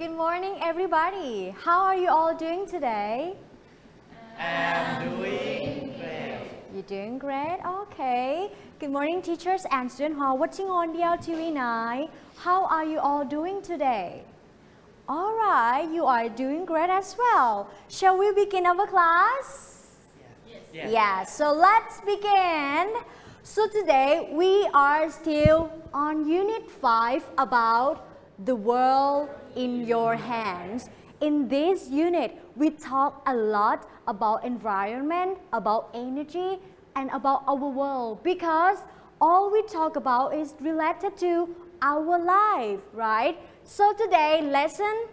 Good morning, everybody. How are you all doing today? I'm doing great. You're doing great? Okay. Good morning, teachers and students who are watching on DLTV9. How are you all doing today? All right, you are doing great as well. Shall we begin our class? Yes. Yeah, so let's begin. So today we are still on Unit 5 about the world in your hands. In this unit, we talk a lot about environment, about energy, and about our world because all we talk about is related to our life, right? So today, lesson,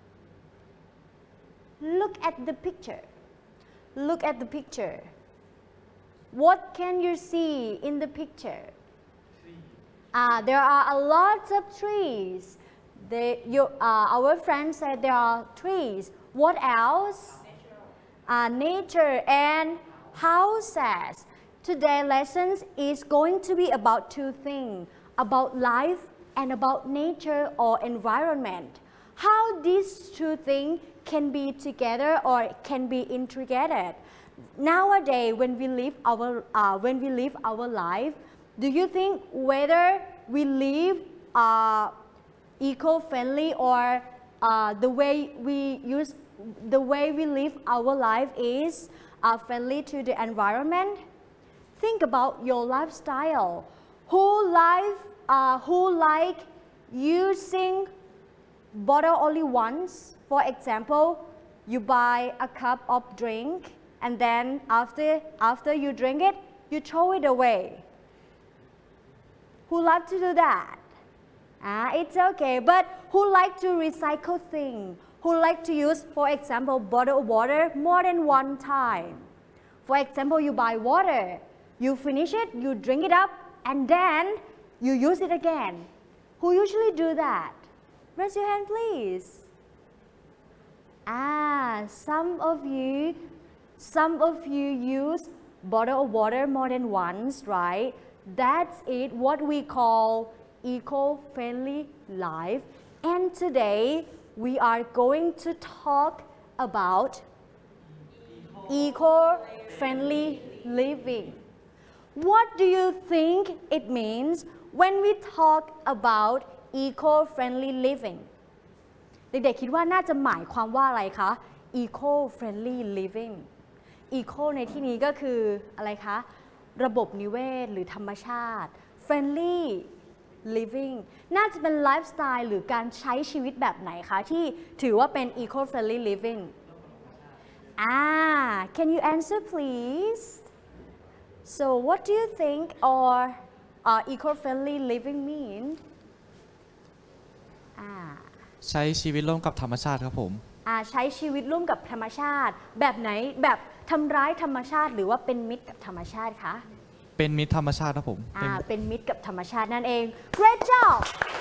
look at the picture. Look at the picture. What can you see in the picture? There are a lot of trees. Our friend said there are trees. What else? Nature and houses. Today's lessons is going to be about two things, about life and about nature or environment. How these two things can be together or can be integrated. Nowadays, when we live our life, do you think whether we live eco-friendly or the way we live our life is friendly to the environment? Think about your lifestyle. Who like using bottle only once? For example, you buy a cup of drink and then after you drink it, you throw it away. Who like to do that? It's okay, but who like to recycle things? Who like to use, for example, bottle of water more than one time? For example, you buy water, you finish it, you drink it up, and then you use it again. Who usually do that? Raise your hand, please. Some of you use bottle of water more than once, right? That's it, what we call eco-friendly life. And today we are going to talk about eco-friendly living. What do you think it means when we talk about eco-friendly living? เด็กๆคิดว่าน่าจะหมายความว่าอะไรคะ eco-friendly living eco ในที่นี้ก็คืออะไรคะระบบนิเวศหรือธรรมชาติ friendly living น่าจะเป็นไลฟ์สไตล์หรือการใช้ชีวิตแบบไหนคะที่ถือว่าเป็น eco-friendly living can you answer please so what do you think or eco-friendly living mean ใช้ชีวิตร่วมกับธรรมชาติครับผมใช้ชีวิตร่วมกับธรรมชาติแบบไหนแบบทำร้ายธรรมชาติหรือว่าเป็นมิตรกับธรรมชาติคะเป็นมิตรธรรมชาติครับผมเป็นมิตรกับธรรมชาตินั่นเอง Great job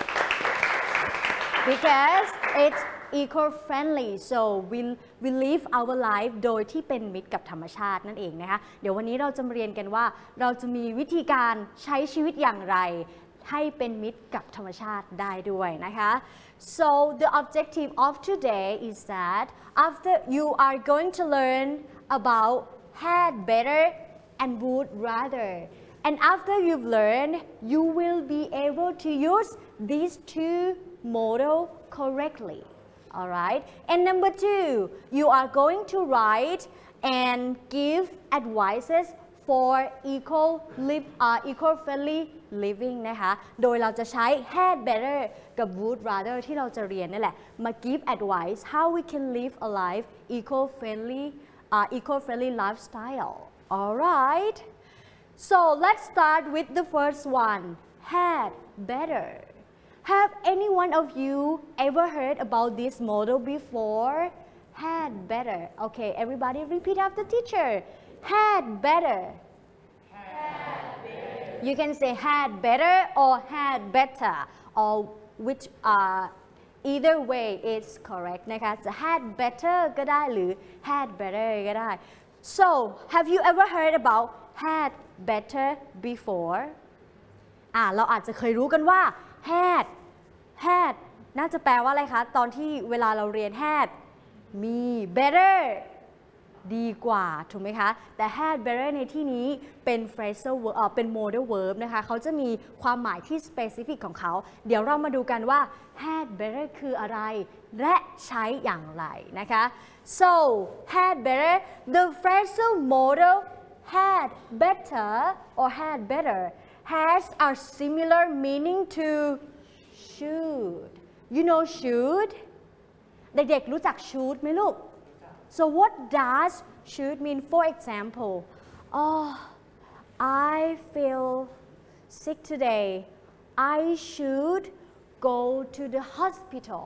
because it's eco-friendly so we live our life โดยที่เป็นมิตรกับธรรมชาตินั่นเองนะคะเดี๋ยววันนี้เราจะมาเรียนกันว่าเราจะมีวิธีการใช้ชีวิตอย่างไรให้เป็นมิตรกับธรรมชาติได้ด้วยนะคะ so the objective of today is that after you are going to learn about had better and would rather and after you've learned you will be able to use these two models correctly alright and number two you are going to write and give advices for eco-friendly living นะคะโดยเราจะใช้ had better กับ would rather ที่เราจะเรียนนี่แหละมา give advice how we can live a life eco-friendly lifestyle alright so let's start with the first one had better have any one of you ever heard about this model before had better okay everybody repeat after teacher had better you can say had better or had better or which either way is correct นะคะจะ had better ก็ได้หรือ had better ก็ได้ so have you ever heard about had better before เราอาจจะเคยรู้กันว่า had น่าจะแปลว่าอะไรคะตอนที่เวลาเราเรียน had มี better ดีกว่าถูกไหมคะแต่ had better ในที่นี้เป็น phrasal verb เป็น modal verb นะคะเขาจะมีความหมายที่ specific ของเขาเดี๋ยวเรามาดูกันว่า had better คืออะไรและใช้อย่างไรนะคะ so had better the phrasal modal had better or had better has a similar meaning to should you know should เด็กๆรู้จัก should ไหมลูกSo what does should mean? For example, oh, I feel sick today. I should go to the hospital.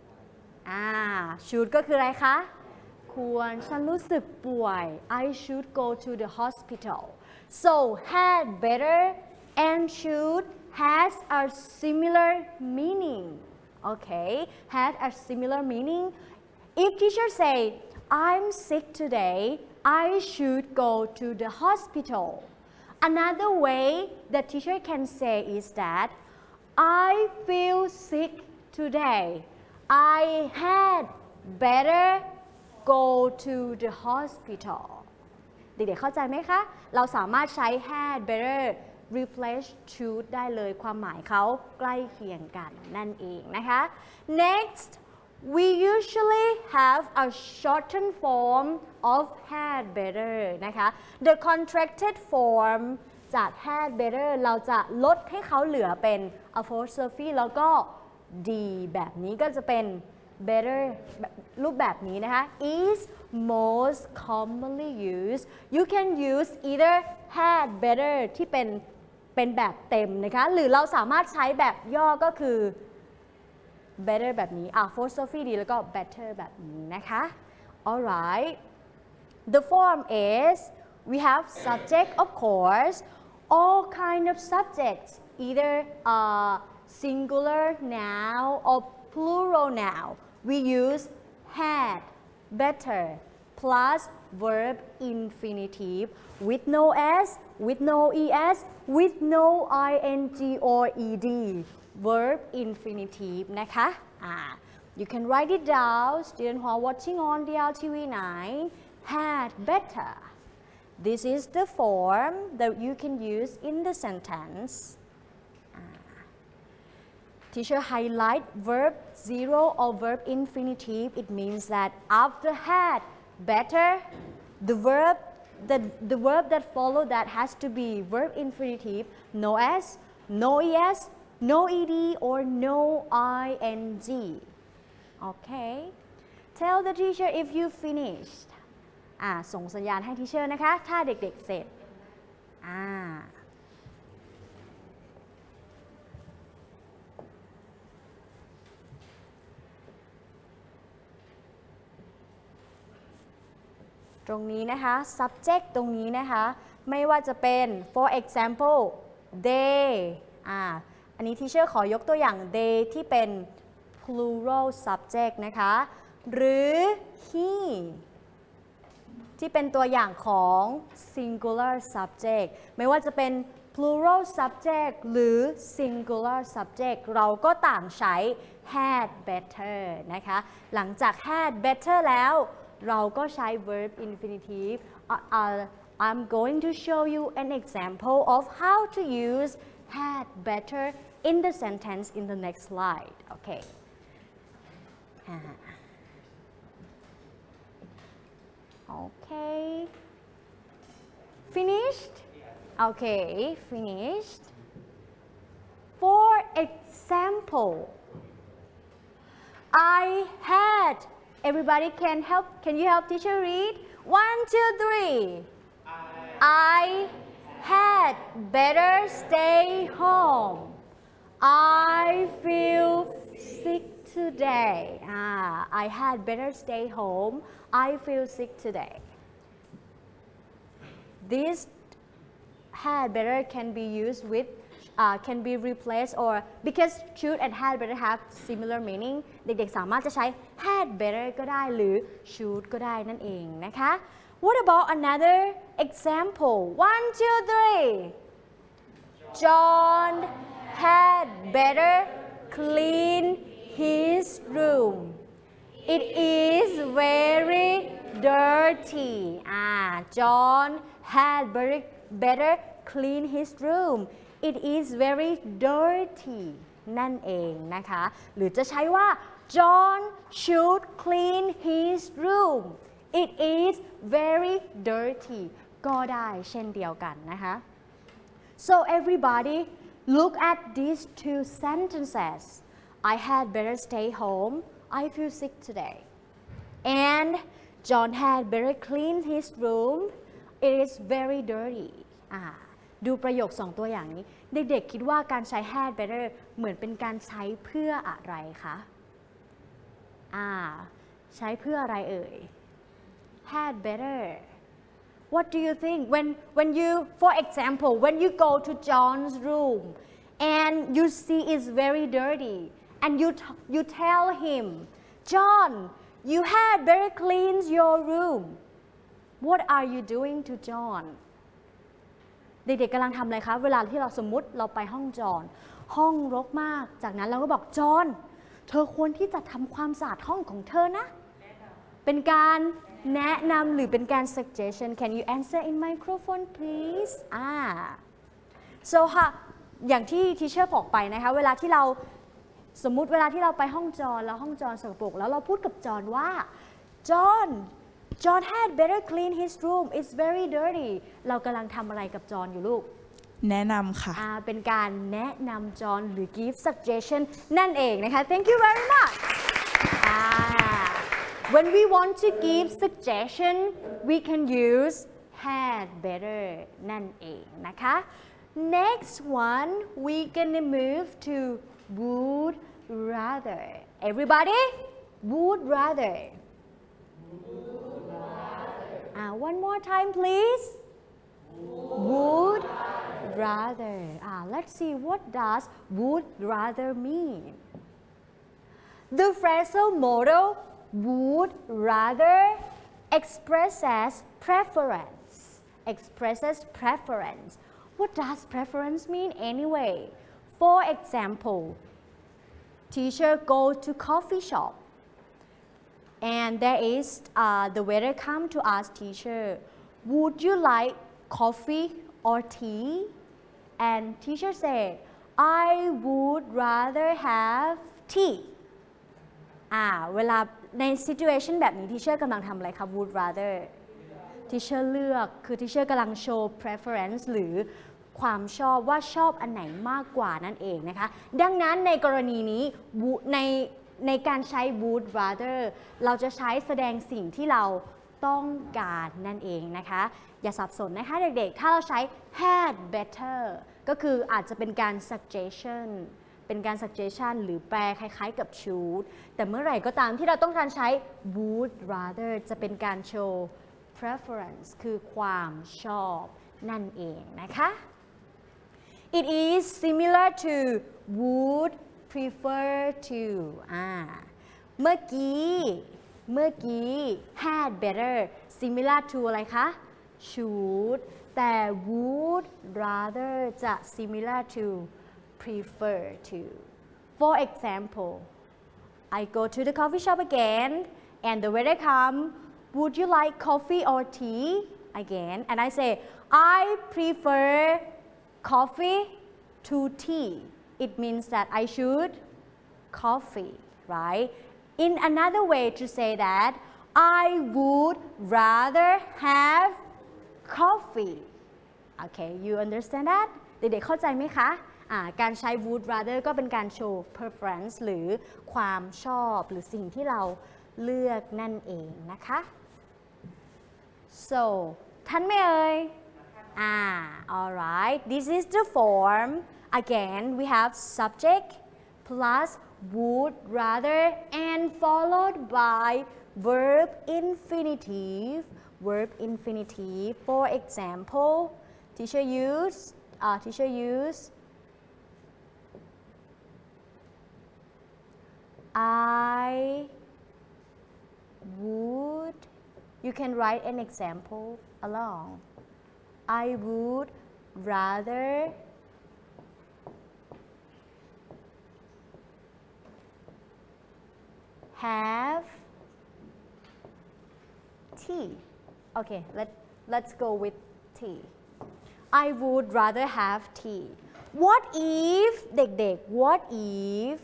should ก็คืออะไรคะควรฉันรู้สึกป่วย I should go to the hospital. So had better and should has a similar meaning. Okay, had a similar meaning. If teacher say I'm sick today. I should go to the hospital. Another way that teacher can say is that I feel sick today. I had better go to the hospital. เด็กๆเข้าใจไหมคะ เราสามารถใช้ had better replace should ได้เลยความหมายเขาใกล้เคียงกันนั่นเองนะคะ Next we usually have a shortened form of had better นะคะ the contracted form จาก had better เราจะลดให้เขาเหลือเป็น apostrophe แล้วก็ d แบบนี้ก็จะเป็น better รูปแบบนี้นะคะ is most commonly used you can use either had better ที่เป็นแบบเต็มนะคะหรือเราสามารถใช้แบบย่อก็คือ better แบบนี้apostrophe d แล้วก็ better แบบนี้นะคะ alright the form is we have subject of course all kind of subjects either singular noun or plural noun we use had better plus verb infinitive with no s with no es with no ing or ed verb infinitive นะคะ you can write it down student who are watching on DLTV9 had better this is the form that you can use in the sentence teacher highlight verb 0 or verb infinitive it means that after had better the verb that follow that has to be verb infinitive no s no es no ed or no ing okay tell the teacher if you finished ส่งสัญญาณให้ทีเชอร์นะคะถ้าเด็กๆเสร็จตรงนี้นะคะ subject ตรงนี้นะคะไม่ว่าจะเป็น for example they อันนี้ทีเชอร์ขอยกตัวอย่าง they ที่เป็น plural subject นะคะหรือ he ที่เป็นตัวอย่างของ singular subject ไม่ว่าจะเป็น plural subject หรือ singular subject เราก็ต่างใช้ had better นะคะหลังจาก had better แล้วเราก็ใช้ verb infinitive I'm going to show you an example of how to use had better in the sentence in the next slide okay okay finished okay finished for example I had everybody can you help teacher read 1 2 3 I had better stay home I feel sick today I had better stay home I feel sick today this had better can be used with can be replaced or because should and had better have similar meaning เด็กๆสามารถจะใช้ had better ก็ได้หรือ should ก็ได้นั่นเองนะคะ What about another example 1 2 3 John had better clean his his room it is very dirty John had better clean his room it is very dirty นั่นเองนะคะหรือจะใช้ว่า John should clean his room it is very dirty ก็ได้เช่นเดียวกันนะคะ so everybody look at these two sentences I had better stay home I feel sick today and John had better clean his room it is very dirty ดูประโยค2ตัวอย่างนี้เด็กๆคิดว่าการใช้ had better เหมือนเป็นการใช้เพื่ออะไรคะใช้เพื่ออะไรเอ่ย had better what do you think when you for example when you go to John's room and you see it's very dirty and you tell him John you had better clean your room what are you doing to John เด็กๆกำลังทำอะไรคะเวลาที่เราสมมุติเราไปห้องจอนห้องรกมากจากนั้นเราก็บอกจอนเธอควรที่จะทำความสะอาดห้องของเธอนะเป็นการแนะนำหรือเป็นการ suggestion can you answer in microphone please so ค่ะอย่างที่ทีเชอร์บอกไปนะคะเวลาที่เราสมมุติเวลาที่เราไปห้องจอนแล้วห้องจอนสกปรกแล้วเราพูดกับจอนว่า John had better clean his room it's very dirty เรากำลังทำอะไรกับจอนอยู่ลูกแนะนำค่ะเป็นการแนะนำจอนหรือ give suggestion นั่นเองนะคะ thank you very much when we want to give suggestion we can use had better นั่นเองนะคะ next one we gonna move to would rather everybody would rather one more time please would rather let's see what does would rather mean the phrasal model would rather expresses preference what does preference mean anyway for example teacher go to coffee shop and there is the waiter come to ask teacher would you like coffee or tea and teacher said I would rather have tea เวลาใน situation แบบนี้ teacher กำลังทำอะไรคะ would rather teacher เลือกคือ teacher กำลังโชว์ preference หรือความชอบว่าชอบอันไหนมากกว่านั่นเองนะคะดังนั้นในกรณีนี้ในการใช้ would rather เราจะใช้แสดงสิ่งที่เราต้องการนั่นเองนะคะอย่าสับสนนะคะเด็กๆถ้าเราใช้ had better ก็คืออาจจะเป็นการ suggestion หรือแปลคล้ายๆกับ should แต่เมื่อไหร่ก็ตามที่เราต้องการใช้ would rather จะเป็นการโชว์ preference คือความชอบนั่นเองนะคะ it is similar to would prefer to เมื่อกี้ had better similar to อะไรคะ should แต่ would rather จะ similar to prefer to for example I go to the coffee shop again and the waiter come would you like coffee or tea again and I say I prefer coffee to tea it means that I should coffee right in another way to say that I would rather have coffee okay you understand that เด็กๆเข้าใจไหมคะการใช้ would rather ก็เป็นการโชว์ preference หรือความชอบหรือสิ่งที่เราเลือกนั่นเองนะคะ so ทันไหมเอ่ยalright this is the form again we have subject plus would rather and followed by verb infinitive for example teacher use I would you can write an example along I would rather have tea okay let's go with tea I would rather have tea what if เด็กๆ what if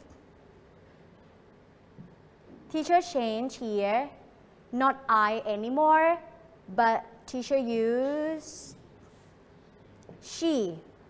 teacher change here not I anymore but teacher use she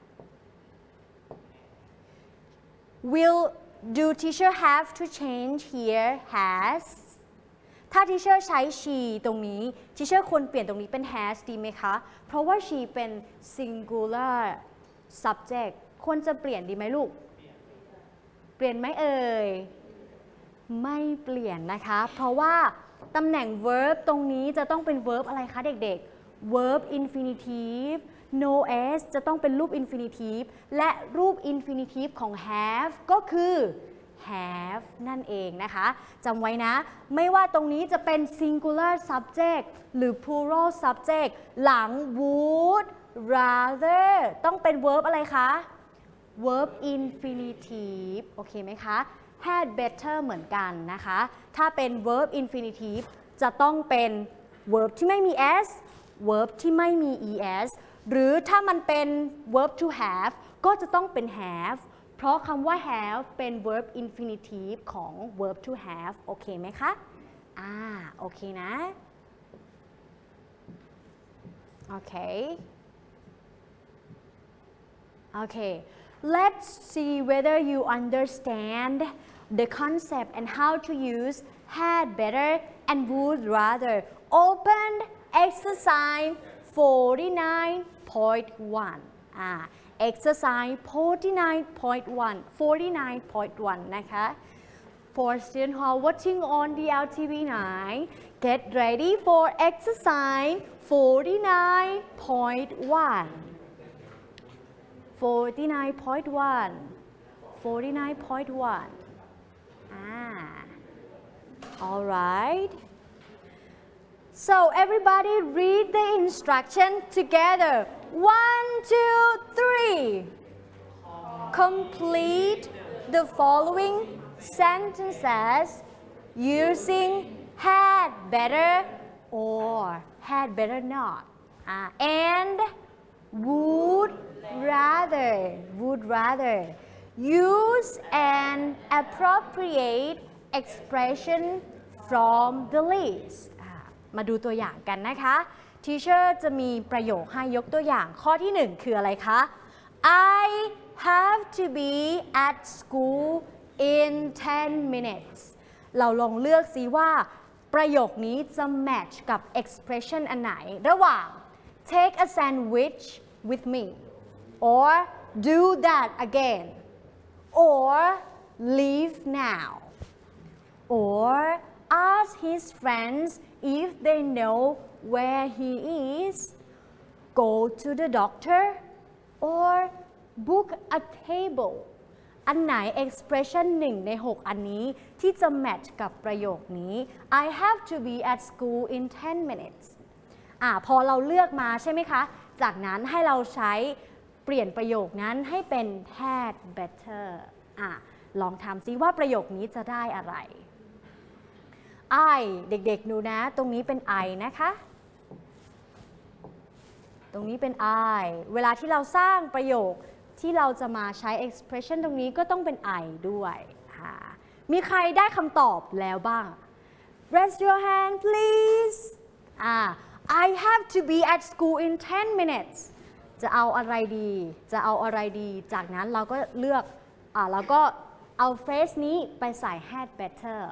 will do teacher have to change here has ถ้า teacher ใช้ she ตรงนี้ teacher ควรเปลี่ยนตรงนี้เป็น has ดีไหมคะเพราะว่า she เป็น singular subject ควรจะเปลี่ยนดีไหมลูกเปลี่ยนไหมเอ่ยไม่เปลี่ยนนะคะเพราะว่าตำแหน่ง verb ตรงนี้จะต้องเป็น verb อะไรคะเด็กๆ verb infinitive no s จะต้องเป็นรูป infinitive และรูป infinitive ของ have ก็คือ have นั่นเองนะคะจำไว้นะไม่ว่าตรงนี้จะเป็น singular subject หรือ plural subject หลัง would rather ต้องเป็น verb อะไรคะ verb infinitive โอเคไหมคะ had better เหมือนกันนะคะถ้าเป็น verb infinitive จะต้องเป็น verb ที่ไม่มี s verb ที่ไม่มี es หรือถ้ามันเป็น verb to have ก็จะต้องเป็น have เพราะคำว่า have เป็น verb infinitive ของ verb to have โอเคไหมคะโอเคนะโอเคOkay, let's see whether you understand the concept and how to use had better and would rather. Open exercise 49.1. Exercise 49.1 นะคะ For students who are watching on DLTV9, get ready for exercise 49.1. 49.1 all right so everybody read the instruction together 1 2 3 complete the following sentences using had better or had better not and would rather use an appropriate expression from the list มาดูตัวอย่างกันนะคะ Teacher จะมีประโยคให้ยกตัวอย่างข้อที่1คืออะไรคะ I have to be at school in 10 minutes เราลองเลือกซิว่าประโยคนี้จะ match กับ expression อันไหนระหว่าง take a sandwich with me or do that again or leave now or ask his friends if they know where he is go to the doctor or book a table อันไหน expression 1 ใน 6 อันนี้ที่จะ match กับประโยคนี้ I have to be at school in 10 minutes พอเราเลือกมาใช่ไหมคะจากนั้นให้เราใช้เปลี่ยนประโยคนั้นให้เป็น had better ลองทำซิว่าประโยคนี้จะได้อะไร I เด็กๆดูนะตรงนี้เป็น I นะคะตรงนี้เป็น I เวลาที่เราสร้างประโยคที่เราจะมาใช้ expression ตรงนี้ก็ต้องเป็น I ด้วยมีใครได้คำตอบแล้วบ้าง Raise your hand please I have to be at school in 10 minutes จะเอาอะไรดีจากนั้นเราก็เลือกเราก็เอา phrase นี้ไปใส่ had better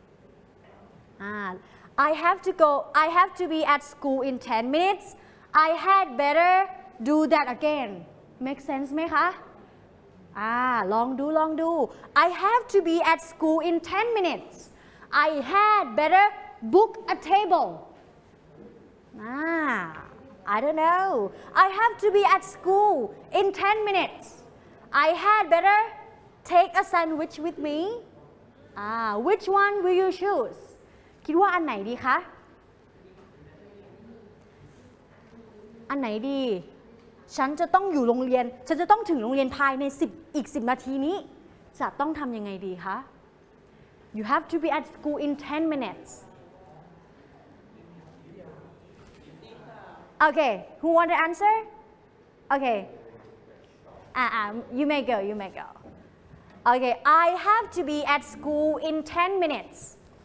I have to be at school in 10 minutes I had better do that again make sense ไหมคะลองดู I have to be at school in 10 minutes I had better book a table I don't know I have to be at school in 10 minutes I had better take a sandwich with me which one will you choose คิดว่าอันไหนดีคะอันไหนดีฉันจะต้องอยู่โรงเรียนฉันจะต้องถึงโรงเรียนภายในอีก10 นาทีนี้จะต้องทำยังไงดีคะ You have to be at school in 10 minutes. Okay, who want to answer? Okay. You may go, you may go. Okay, I have to be at school in 10 minutes.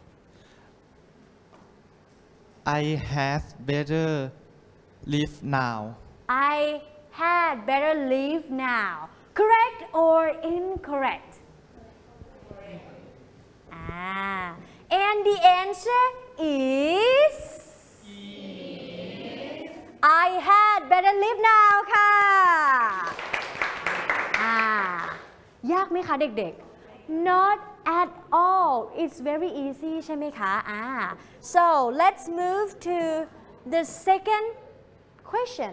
I had better leave now. I had better leave now. Correct or incorrect? And the answer is I had better leave now ค่ะยากไหมคะเด็กๆ Not at all. It's very easy ใช่ไหมคะ So let's move to the second question.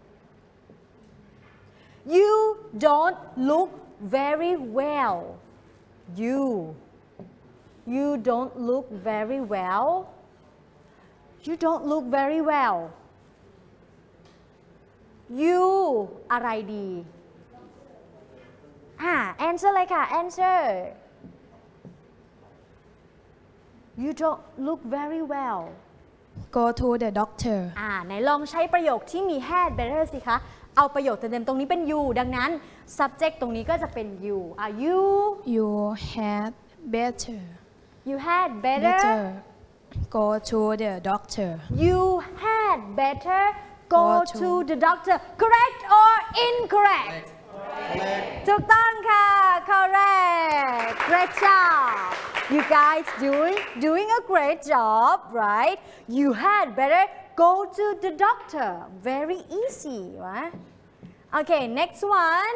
You don't look very well. You don't look very well. You don't look very well. You อะไรดี answer เลยค่ะ answer. You don't look very well. Go to the doctor. ไหนลองใช้ประโยคที่มี had better สิคะ เอาประโยคเต็มๆตรงนี้เป็น you ดังนั้น subject ตรงนี้ก็จะเป็น you. You had better. You had better. Go to the doctor. You had better go to the doctor. Correct or incorrect? ถูกต้องค่ะ correct. Great job. You guys doing a great job, right? You had better go to the doctor. Very easy, right? Okay, next one.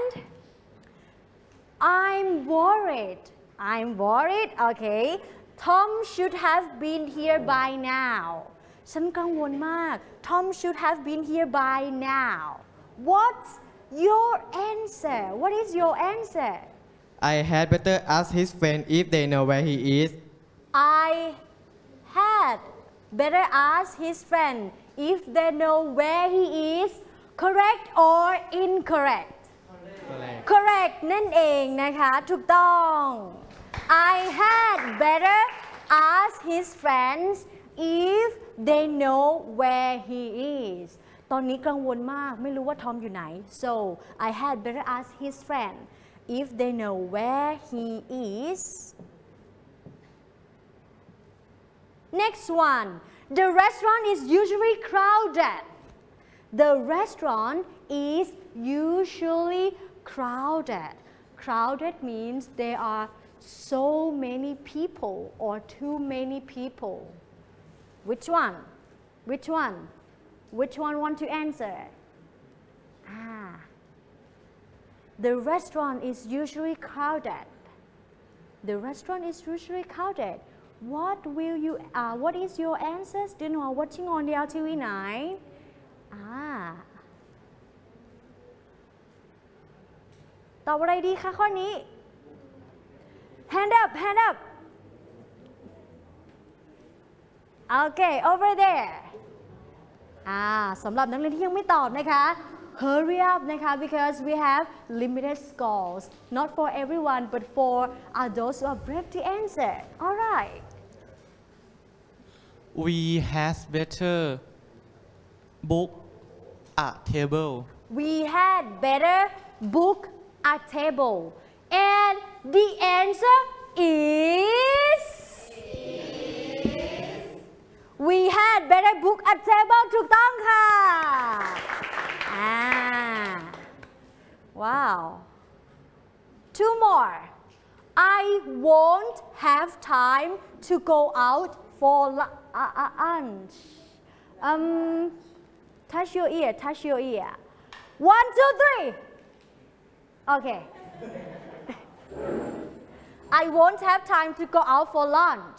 I'm worried. Okay. Tom should have been here by now. ฉันกังวลมาก Tom should have been here by now. What's your answer? What is your answer? I had better ask his friend if they know where he is. I had better ask his friend if they know where he is. Correct or incorrect? Correct นั่นเองนะคะถูกต้อง I had better ask his friends if they know where he is ตอนนี้กังวลมากไม่รู้ว่าทอมอยู่ไหน so I had better ask his friend if they know where he is. Next one. The restaurant is usually crowded. The restaurant is usually crowded. Crowded means there are so many people or too many people. Which one? Which one? Which one want to answer? The restaurant is usually crowded. The restaurant is usually crowded. What is your answer? Students who are watching on the LTV9. ตอบอะไรดีคะข้อนี้ Hand up, hand up. Okay, over there. สำหรับนักเรียนที่ยังไม่ตอบนะคะ Hurry up นะคะ because we have limited scores. Not for everyone, but for those who are brave to answer. All right. We had better book a table. We had better book a table. And the answer is we had better book a table ถูกต้องค่ะ Wow. Two more. I won't have time to go out for lunch. Touch your ear, touch your ear. 1, 2, 3. Okay. I won't have time to go out for lunch.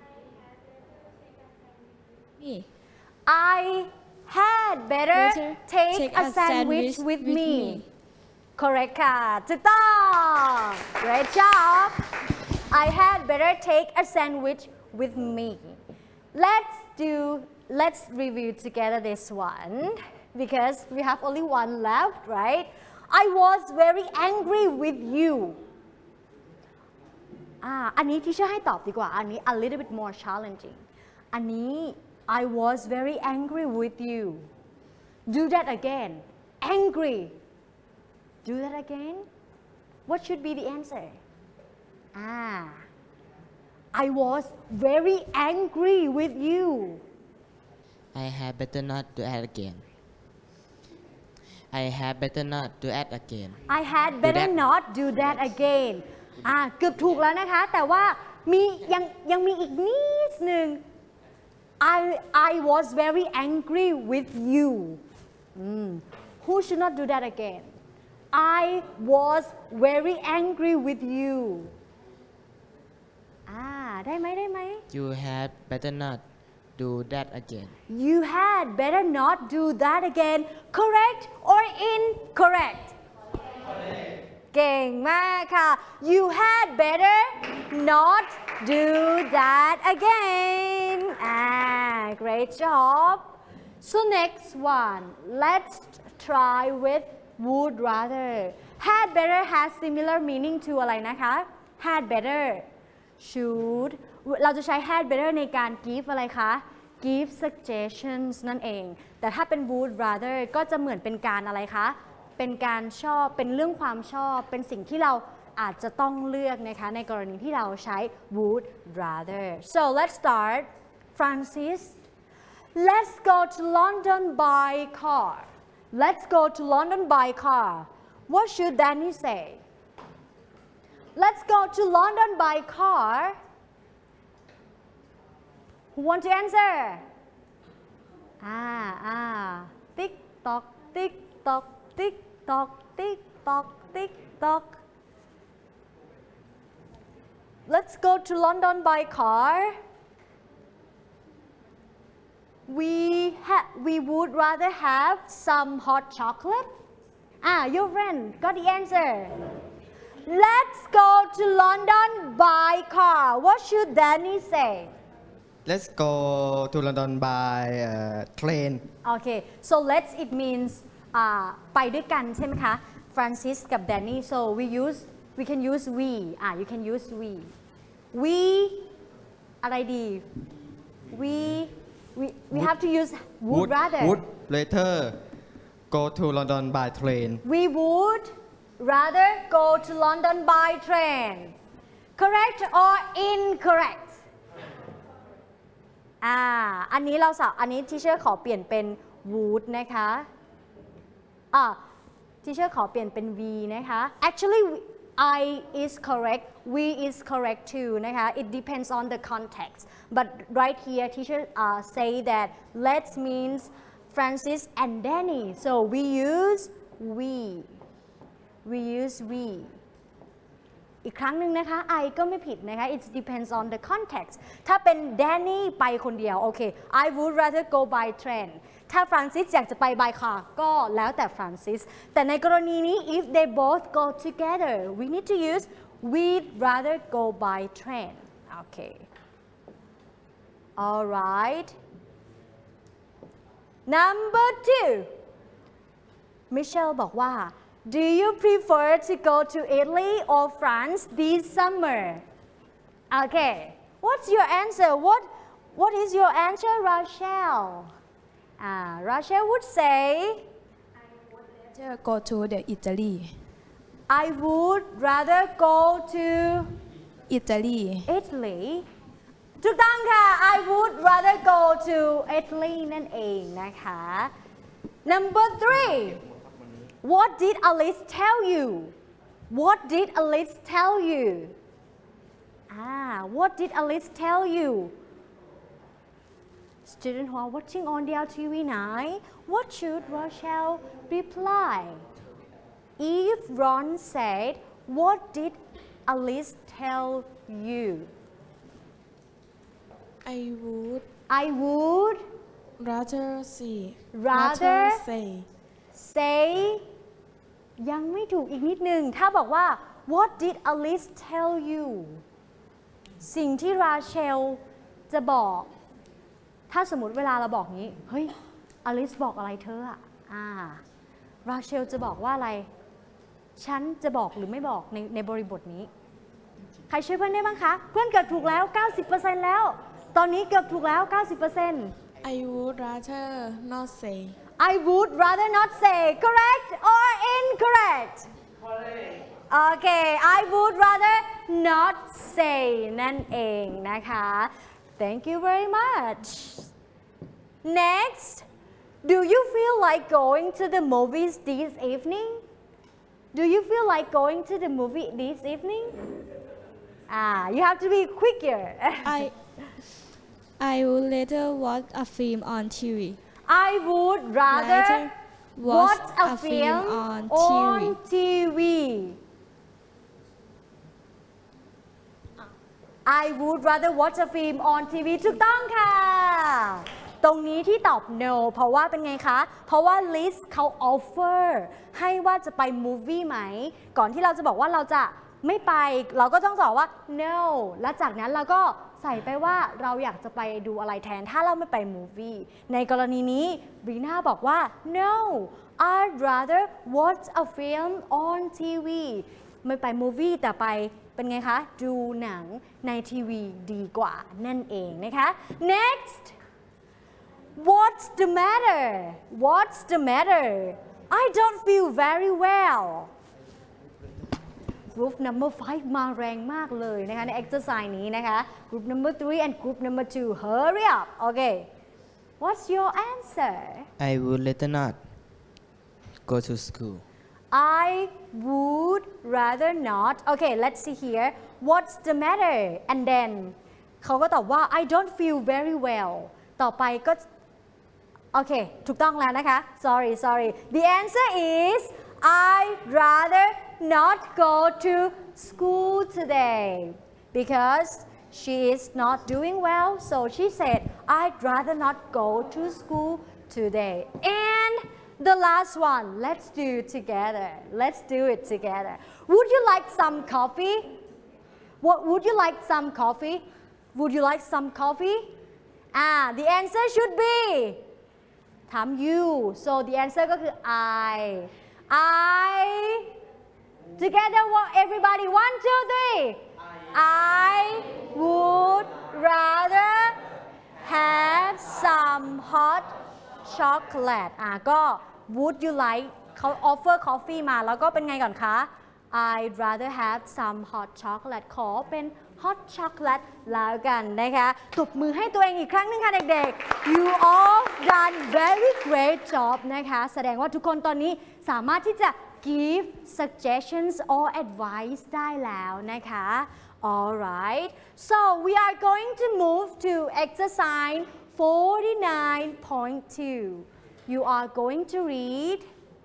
Me. I had better take a sandwich with me. Correct ค่ะถูกต้อง Great job. I had better take a sandwich with me. Let's review together this one because we have only one left, right? I was very angry with you. อันนี้ที่ชื่อให้ตอบดีกว่าอันนี้ a little bit more challenging อันนี้ I was very angry with you do that again angry do that again what should be the answer I was very angry with you I had better not do that again. I had better not do that again. I had better not do that again เกือบถูกแล้วนะคะแต่ว่ามียังมีอีกนิดหนึ่ง I was very angry with you Who should not do that again I was very angry with you ได้ไหม You had better not do that again. You had better not do that again correct or incorrect เก่งมากค่ะ You had better not do that again great job so next one let's try with would rather had better has similar meaning to อะไรนะคะ had better should เราจะใช้ had better ในการ give อะไรคะ give suggestions นั่นเองแต่ถ้าเป็น would rather ก็จะเหมือนเป็นการอะไรคะเป็นการชอบเป็นเรื่องความชอบเป็นสิ่งที่เราอาจจะต้องเลือกนะคะในกรณีที่เราใช้ would rather so let's start Francis let's go to London by car let's go to London by car what should Danny say let's go to London by car who want to answer tick tock tick tock tick tock tick tock tick tock let's go to London by car we would rather have some hot chocolate your friend got the answer let's go to London by car what should Danny say Let's go to London by train okay so let's it means ไปด้วยกันใช่ไหมคะ Francis กับ Danny so we can use we you can use we อะไรดี we have to use would rather would later go to London by train we would rather go to London by train correct or incorrect อันนี้อันนี้ที่เชื่อขอเปลี่ยนเป็น would นะคะที่เชื่อขอเปลี่ยนเป็น v นะคะ actually I is correct we is correct too นะคะ it depends on the context but right here teacher say that let's means Francis and Danny so we use weอีกครั้งหนึ่งนะคะ I ก็ไม่ผิดนะคะ it depends on the context ถ้าเป็น Danny ไปคนเดียวโอเค I would rather go by train ถ้า Francis อยากจะไป by car ก็แล้วแต่ Francis แต่ในกรณีนี้ if they both go together we need to use we'd rather go by train okay alright number 2 Michelle บอกว่าDo you prefer to go to Italy or France this summer? Okay, what's your answer? What is your answer, Rachel? Rachel would say, I would rather go to the Italy. I would rather go to Italy. Italy. ถูกต้องค่ะ I would rather go to Italy นั่นเองนะคะ Number 3.What did Alice tell you? What did Alice tell you? What did Alice tell you? Students who are watching on the TV 9, what should Rochelle reply? If Ron said, what did Alice tell you? I would rather say say ยังไม่ถูกอีกนิดนึงถ้าบอกว่า What did Alice tell you สิ่งที่ราเชลจะบอกถ้าสมมติเวลาเราบอกงี้เฮ้ยอลิซบอกอะไรเธอราเชลจะบอกว่าอะไรฉันจะบอกหรือไม่บอกในบริบทนี้ใครช่วยเพื่อนได้บ้างคะ เพื่อนเกือบถูกแล้ว 90% แล้ว ตอนนี้เกือบถูกแล้ว 90% I would rather not say I would rather not say correct or incorrect โอเค I would rather not say นั่นเองนะคะ Thank you very much Next Do you feel like going to the movies this evening Do you feel like going to the movie this evening You have to be quicker I would rather watch a film on TV. I would rather Rather watch a film on on TV. TV. I would rather watch a film on TV ถูกต้องค่ะ ตรงนี้ที่ตอบ no เพราะว่าเป็นไงคะ เพราะว่า list เขา offer ให้ว่าจะไป movie ไหม ก่อนที่เราจะบอกว่าเราจะไม่ไป เราก็ต้องตอบว่า no และจากนั้นเราก็ใส่ไปว่าเราอยากจะไปดูอะไรแทนถ้าเราไม่ไป movie ในกรณีนี้บรีน่าบอกว่า no I'd rather watch a film on TV ไม่ไป movie แต่ไปเป็นไงคะ ดูหนังในทีวีดีกว่านั่นเองนะคะ next What's the matter What's the matter I don't feel very well Group number 5 มาแรงมากเลยนะคะใน exercise นี้นะคะ Group number 3 and Group number 2 hurry up Okay What's your answer I would rather not go to school I would rather not Okay let's see here What's the matter and then เขาก็ตอบว่า I don't feel very well ต่อไปก็โอเคถูกต้องแล้วนะคะ sorry The answer is I'd rather not go to school today because she is not doing well so she said I'd rather not go to school today and the last one let's do it together would you like some coffee would you like some coffee the answer should be ถาม you so the answer ก็คือ I together everybody 1 2 3 I would rather have some hot chocolate ก็ would you like เขา offer coffee มาแล้วก็เป็นไงก่อนคะ I'd rather have some hot chocolate ขอเป็น hot chocolate แล้วกันนะคะตบมือให้ตัวเองอีกครั้งนึงค่ะเด็กๆ You all done very great job นะคะแสดงว่าทุกคนตอนนี้สามารถที่จะ give suggestions or advice ได้แล้วนะคะ Alright so we are going to move to exercise 49.2 You are going to read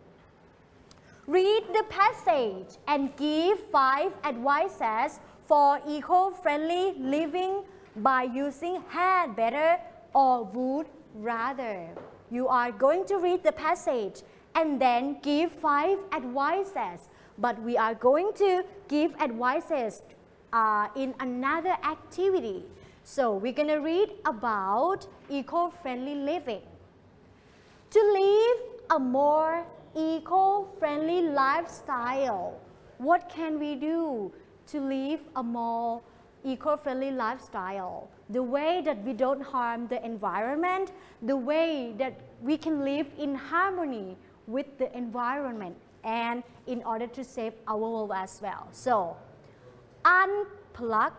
the passage and give 5 advices for eco-friendly living by using had better or would rather. You are going to read the passage and then give 5 advices. But we are going to give advices in another activity. So we're going to read about eco-friendly living. To live a more eco-friendly lifestyle, what can we do to live a more eco-friendly lifestyle? The way that we don't harm the environment, the way that we can live in harmony with the environment and in order to save our world as well. So, unplug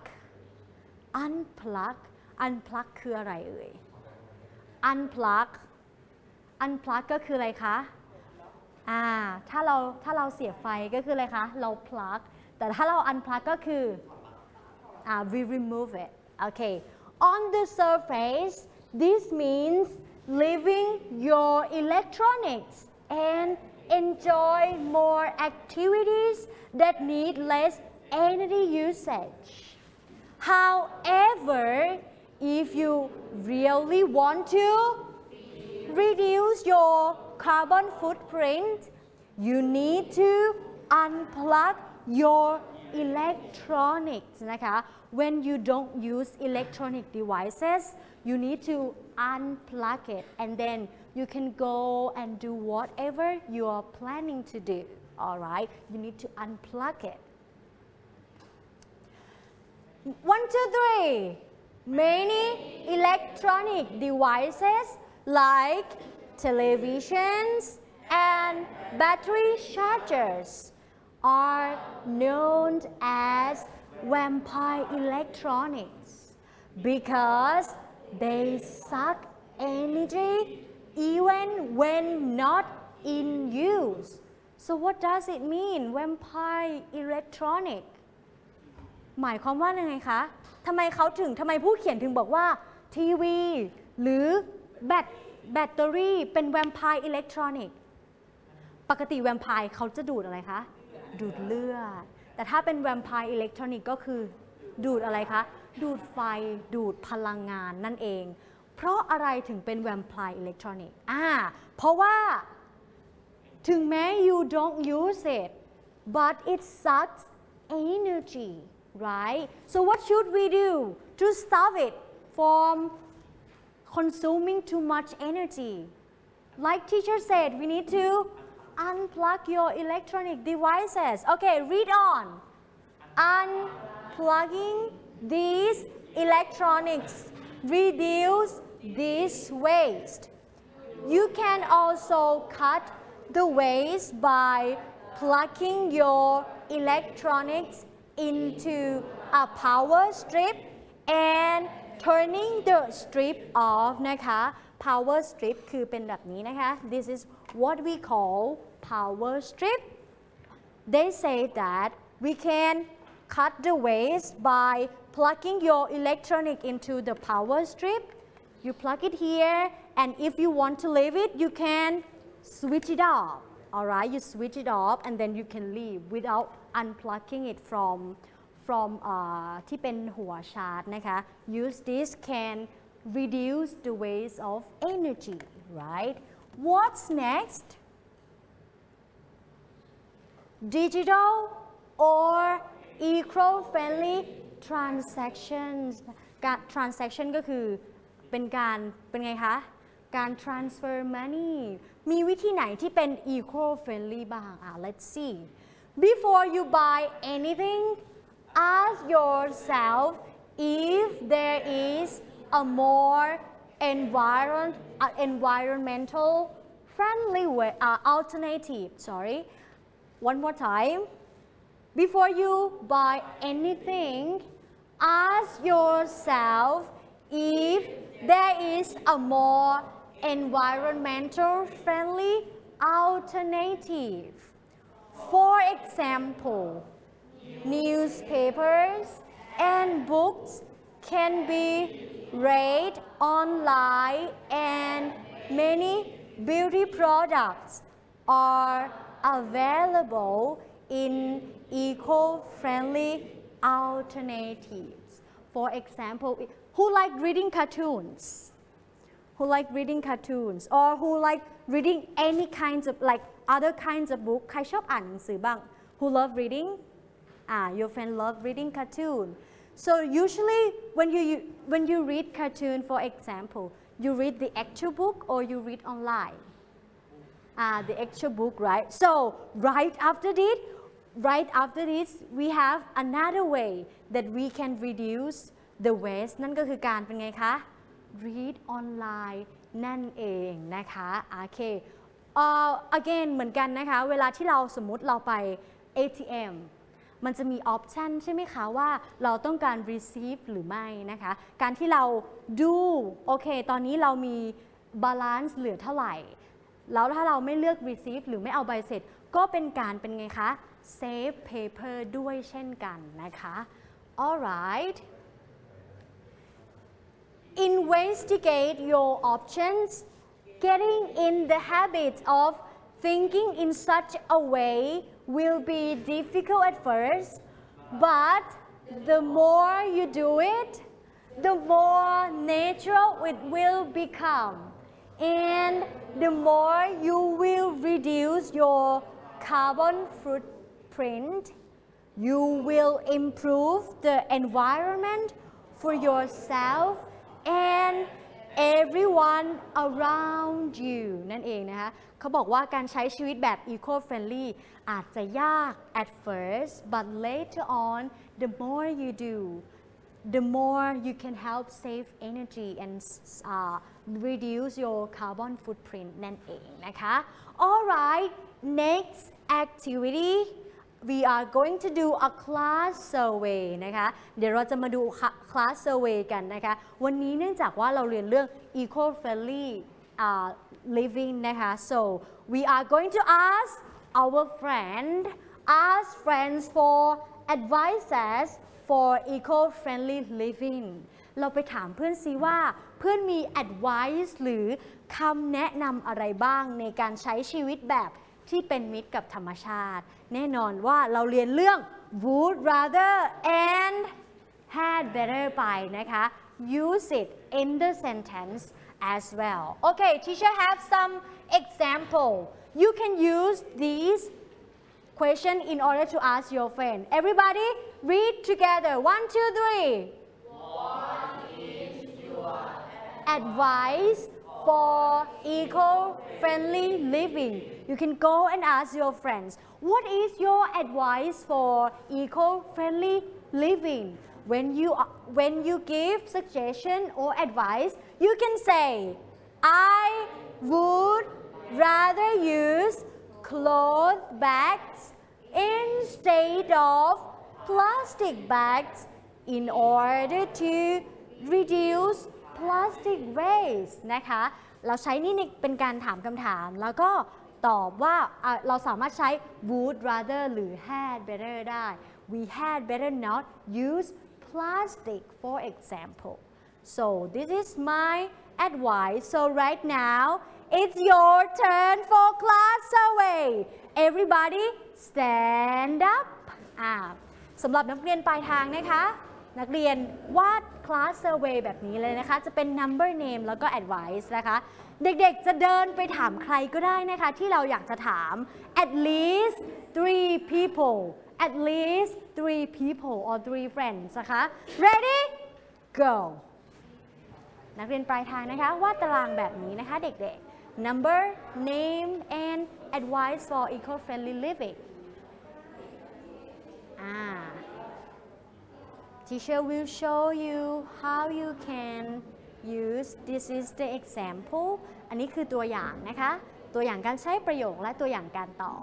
คืออะไรเอ่ย unplug ก็คืออะไรคะถ้าเราเสียบไฟก็คืออะไรคะเรา plug แต่ถ้าเรา unplug ก็คือwe remove it okay on the surface this means leaving your electronics and enjoy more activities that need less energy usage however if you really want to reduce your carbon footprint you need to unplug your electronics นะคะ when you don't use electronic devices you need to unplug it and then you can go and do whatever you are planning to do alright you need to unplug it 1, 2, 3. Many electronic devices like televisions and battery chargers are known as vampire electronics because they suck energy even when not in use. So what does it mean, vampire electronic? หมายความว่ายังไงคะทำไมผู้เขียนถึงบอกว่าทีวีหรือแบตเตอรี่เป็นแวมไพร์อิเล็กทรอนิกส์ปกติแวมไพร์เขาจะดูดอะไรคะดูดเลือดแต่ถ้าเป็นแวมไพร์อิเล็กทรอนิกส์ก็คือดูดอะไรคะดูดไฟดูดพลังงานนั่นเองเพราะอะไรถึงเป็นแวมไพร์อิเล็กทรอนิกส์เพราะว่าถึงแม้ you don't use it but it sucks energy right so what should we do to stop it from consuming too much energy like teacher said we need to unplug your electronic devices okay read on unplugging these electronics reduce this waste you can also cut the waste by plugging your electronics into a power strip and turning the strip off นะคะ power strip คือเป็นแบบนี้นะคะ this is what we call power strip they say that we can cut the waste by plugging your electronic into the power strip you plug it here and if you want to leave it you can switch it off alright you switch it off and then you can leave without unplugging it from ที่เป็นหัวชาร์จนะคะ use this can reduce the waste of energy right what's next digital or eco-friendly transactions transaction ก็คือเป็นไงคะการ transfer money มีวิธีไหนที่เป็น eco-friendly บ้าง let's see before you buy anything ask yourself if there is a more environmental friendly way, alternative one more time before you buy anything ask yourself if there is a more environmental friendly alternative for example newspapers and books can be read online and many beauty products are available in eco-friendly alternatives for example who like reading cartoons or who like reading any kinds of like other kinds of book ใครชอบอ่านหนังสือบ้าง who love reading your friend love reading cartoon so usually when you read cartoon for example you read the actual book or you read online the actual book right so right after this we have another way that we can reduce the waste นั่นก็คือการเป็นไงคะ read online นั่นเองนะคะโอเค again เหมือนกันนะคะเวลาที่เราสมมุติเราไป ATM มันจะมี option ใช่ไหมคะว่าเราต้องการ receive หรือไม่นะคะการที่เราดูโอเคตอนนี้เรามี balance เหลือเท่าไหร่แล้วถ้าเราไม่เลือก receive หรือไม่เอาใบเสร็จก็เป็นการเป็นไงคะ save paper ด้วยเช่นกันนะคะ alright investigate your options getting in the habit of thinking in such a way will be difficult at first but the more you do it the more natural it will become and the more you will reduce your carbon footprint you will improve the environment for yourself and everyone around you นั่นเองนะคะเขาบอกว่าการใช้ชีวิตแบบ eco-friendly อาจจะยาก at first but later on the more you do the more you can help save energy and reduce your carbon footprint นั่นเองนะคะ alright next activity we are going to do a class survey นะคะเดี๋ยวเราจะมาดู class survey กันนะคะวันนี้เนื่องจากว่าเราเรียนเรื่อง eco friendly living นะคะ so we are going to ask friends for advices for eco friendly living เราไปถามเพื่อนซิว่าเพื่อนมี advice หรือคำแนะนำอะไรบ้างในการใช้ชีวิตแบบที่เป็นมิตรกับธรรมชาติแน่นอนว่าเราเรียนเรื่อง would rather and had better ไปนะคะ use it in the sentence as well okay teacher have some example you can use these question in order to ask your friend everybody read together 1 2 3 what is your advice for eco-friendly living you can go and ask your friends what is your advice for eco-friendly living when you give suggestion or advice you can say I would rather use cloth bags instead of plastic bags in order to reduce plastic waste นะคะเราใช้นี่เป็นการถามคำถามแล้วก็ตอบว่าเราสามารถใช้ would rather หรือ had better ได้ we had better not use plastic for example so this is my advice so right now it's your turn for class survey everybody stand up สำหรับนักเรียนปลายทางนะคะนักเรียนวาด class survey แบบนี้เลยนะคะจะเป็น number name แล้วก็ advice นะคะเด็กๆจะเดินไปถามใครก็ได้นะคะที่เราอยากจะถาม at least 3 people at least 3 people or 3 friends นะคะ ready go นักเรียนปลายทางนะคะวาดตารางแบบนี้นะคะเด็กๆ number name and advice for eco-friendly living Teacher will show you how you can use this is the example อันนี้คือตัวอย่างนะคะตัวอย่างการใช้ประโยคและตัวอย่างการตอบ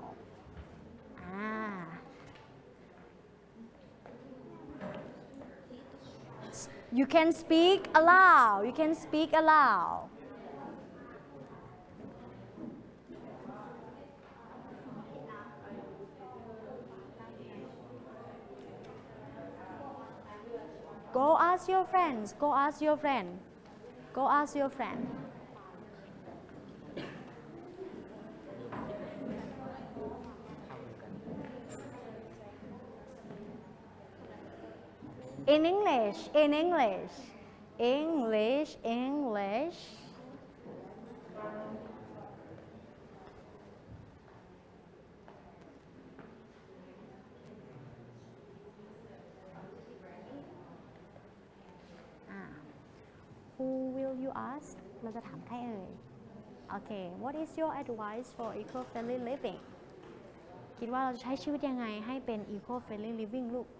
You can speak aloud you can speak aloud Go ask your friends. Go ask your friend. Go ask your friend. In English. In English. English. English. Who will you ask เราจะถามใครเอ่ย Okay what is your advice for eco-friendly living คิดว่าเราจะใช้ชีวิตยังไงให้เป็น eco-friendly living ลูก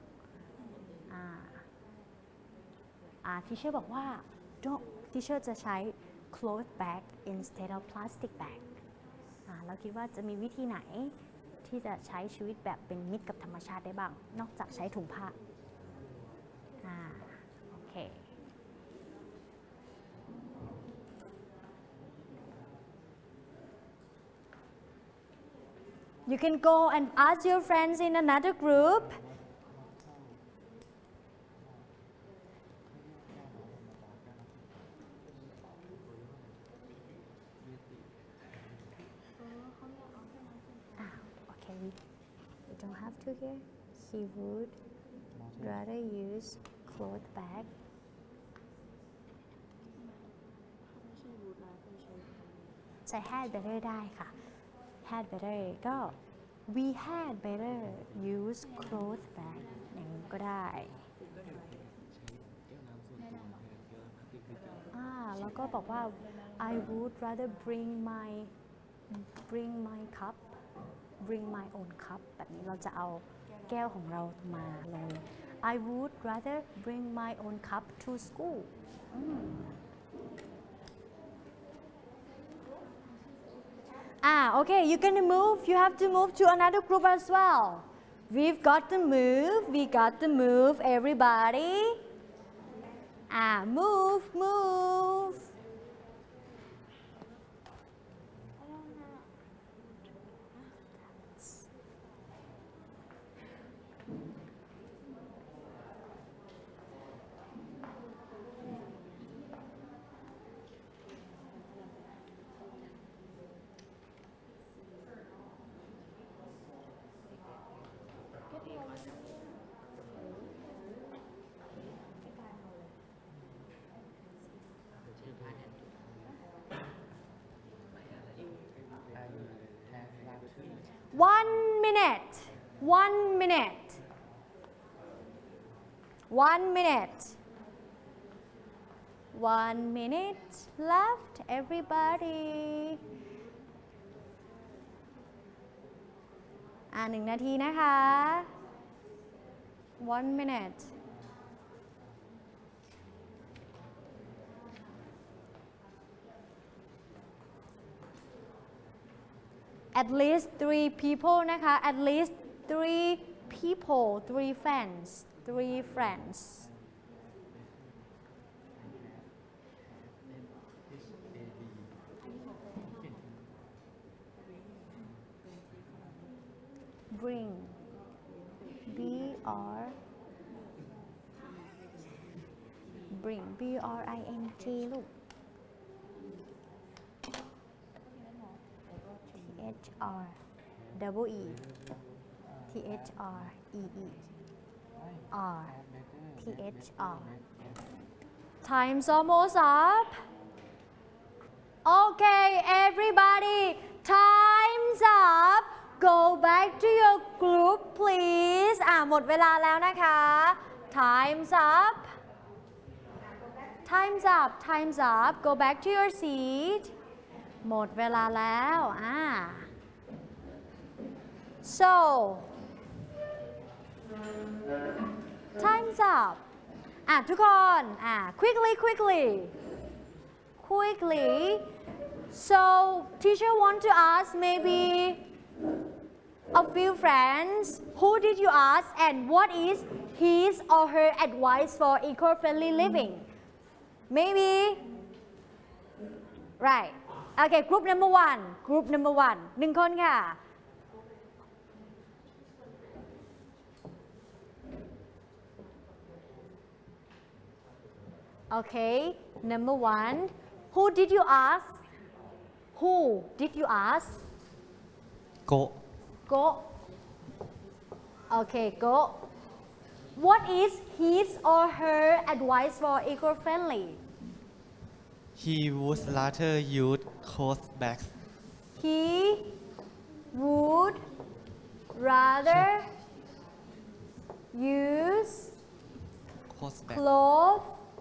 teacher บอกว่า teacher จะใช้ cloth bag instead of plastic bag เราคิดว่าจะมีวิธีไหนที่จะใช้ชีวิตแบบเป็นมิตรกับธรรมชาติได้บ้างนอกจากใช้ถุงผ้าโอเคYou can go and ask your friends in another group. Okay, we don't have to here. He would rather use cloth bag. Say had better ได้ค่ะhad better ก็ we had better use cloth bag อย่างนี้ก็ได้แล้วก็บอกว่า I would rather bring my cup bring my own cup แบบนี้เราจะเอาแก้วของเรามาลง I would rather bring my own cup to school. Okay, you're gonna move. You have to move to another group as well. We've got to move. We got to move, everybody. Move, move. One minute. 1 minute. 1 minute. 1 minute left, everybody. 1 นาทีนะคะ 1 minute. At least 3 people นะคะ at least 3 people 3 friends 3 friends bring B R bring B R I N G ลูกH R double E T H R E E R T H R Time's almost up. Okay, everybody, time's up. Go back to your group, please. หมดเวลาแล้วนะคะ Time's up. Time's up. Time's up. Go back to your seat. หมดเวลาแล้ว So time's up ทุกคน quickly so teacher want to ask maybe a few friends who did you ask and what is his or her advice for eco-friendly living maybe right okay group number 1 1 คนค่ะOkay, number 1. Who did you ask? Who did you ask? Go. Go. Okay, go. What is his or her advice for eco-friendly? He would rather use cloth bags. He would rather use Cloth bags. cloth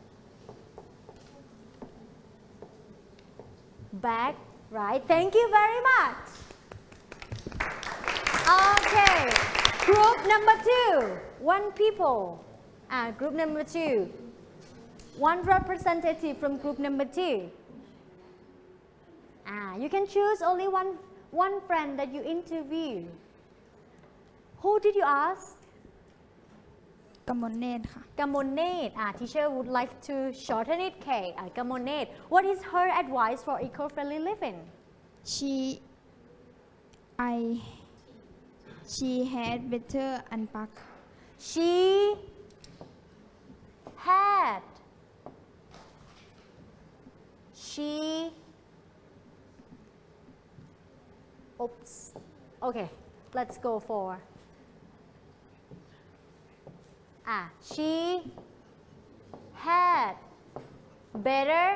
bag, right? Thank you very much. Okay, group number 2, 1 people. Group number 2, 1 representative from group number 2. You can choose only one friend that you interview. Who did you ask? กมลเนตรค่ะ Gamonet. Teacher would like to shorten it. K. Gamonet. What is her advice for eco-friendly living? she had better unpack She had. Oops. Okay, let's go for. She had better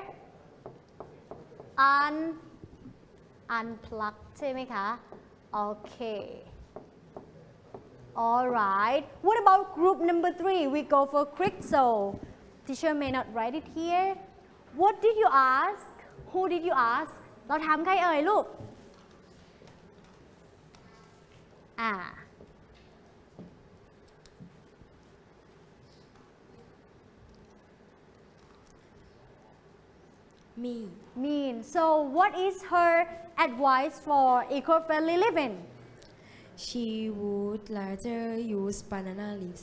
unplugged ใช่ไหมคะ Okay. Alright. What about group number 3? We go for quick, so teacher may not write it here. What did you ask? Who did you ask? เราถามใครเอ่ยลูก me mean. So what is her advice for eco-friendly living? she would rather use banana leaves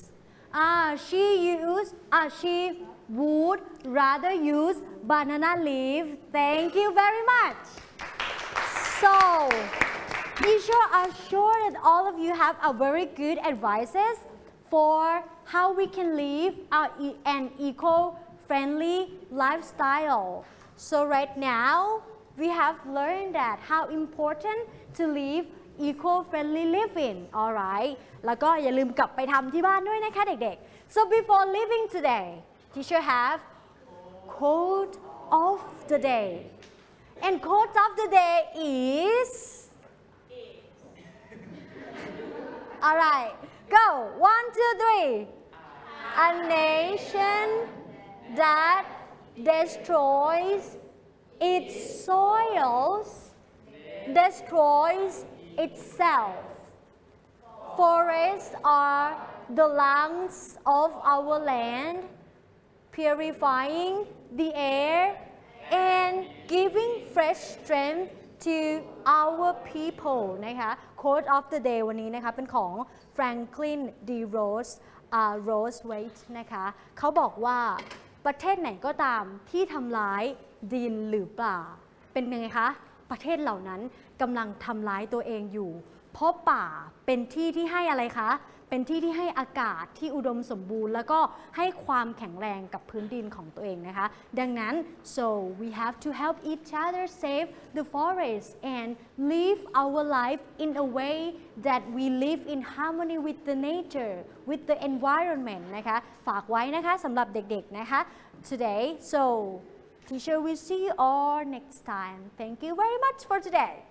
She would rather use banana leaf. Thank you very much. So, teacher are sure that all of you have a very good advices for how we can live an eco-friendly lifestyle. So right now, we have learned that how important to live eco-friendly living. Alright แล้วก็อย่าลืมกลับไปทำที่บ้านด้วยนะคะเด็กๆ So before leaving today, teacher have quote of the day. And quote of the day is Alright, go. 1, 2, 3. A nation that destroys its soils destroys itself. Forests are the lungs of our land, purifying the air and giving fresh strength to our people นะคะ Quote of the day วันนี้นะคะเป็นของ Franklin D. Roosevelt นะคะเขาบอกว่าประเทศไหนก็ตามที่ทำร้ายดินหรือป่าเป็นยังไงคะประเทศเหล่านั้นกำลังทำร้ายตัวเองอยู่เพราะป่าเป็นที่ที่ให้อะไรคะเป็นที่ที่ให้อากาศที่อุดมสมบูรณ์แล้วก็ให้ความแข็งแรงกับพื้นดินของตัวเองนะคะดังนั้น so we have to help each other save the forest and live our life in a way that we live in harmony with the nature with the environment นะคะฝากไว้นะคะสำหรับเด็กๆนะคะ today so teacher will see you all next time thank you very much for today